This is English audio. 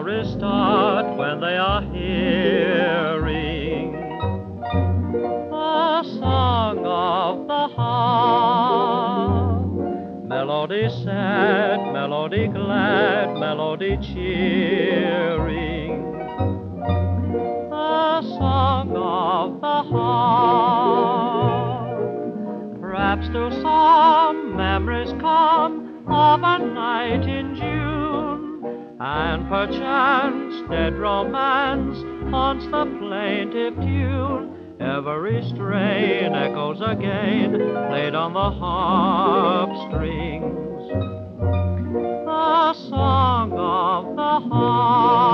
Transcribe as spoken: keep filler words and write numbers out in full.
memories start when they are hearing the song of the harp. Melody sad, melody glad, melody cheering, the song of the harp. Perhaps to some memories come of a night in June, and perchance dead romance haunts the plaintive tune. Every strain echoes again, played on the harp strings, the song of the harp.